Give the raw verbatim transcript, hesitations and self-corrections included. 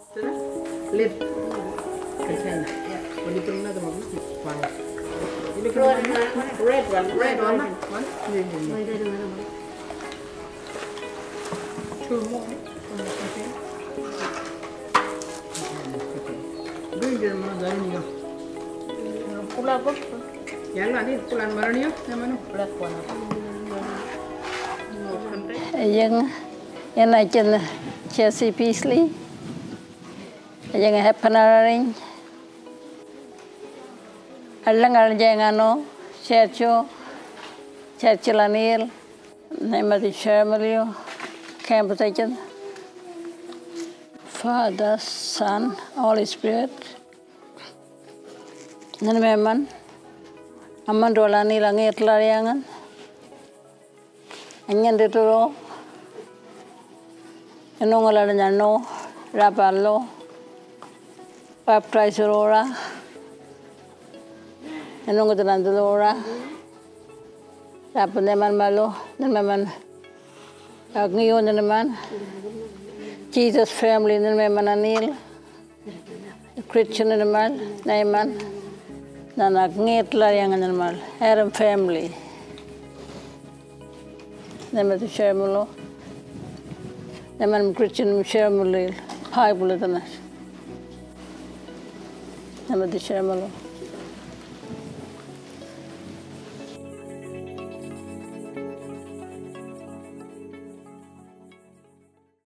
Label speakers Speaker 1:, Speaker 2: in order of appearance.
Speaker 1: Lip. Container. When you bring another one, it's fine. You look
Speaker 2: Red
Speaker 1: at
Speaker 2: one.
Speaker 1: the red one. Red one. One.
Speaker 2: Đây đây đừng ăn.
Speaker 1: Two more. Green one. Then you.
Speaker 2: Pula apa?
Speaker 1: Yang nanti pulang mana ni? Yang mana?
Speaker 2: Black one.
Speaker 3: Yang yang nak jen Chelsea Peasley. Yang happening. Alang alang ano Churchill Churchill Anil Nemati Shermelio Campbell Father, Son, Holy Spirit. Nan memang aman dolani langit lariangan. Anyan deturo. Enong alalanya no rapalo. Baptize ora. Enong ketelan ora. Rapan neman malo, neman agniyo neman. Jesus family neman anil. Christian neman, neman. Nanak ngitla yang neman. Haram family. Neman tu shermulo. Neman Christian shermulil. Hai boleh tanah. Neman tu shermulo.